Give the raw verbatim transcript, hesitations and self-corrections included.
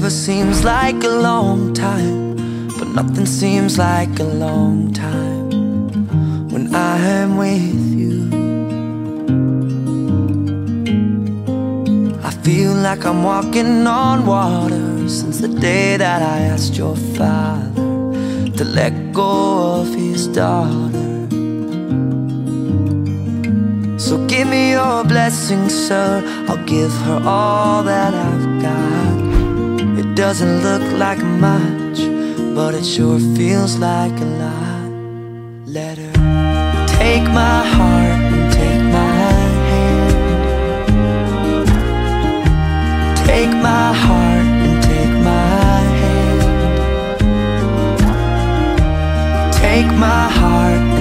Forever seems like a long time, but nothing seems like a long time when I am with you. I feel like I'm walking on water since the day that I asked your father to let go of his daughter. So give me your blessing, sir, I'll give her all that I've got. It doesn't look like much, but it sure feels like a lot. Let her take my heart and take my hand. Take my heart and take my hand. Take my heart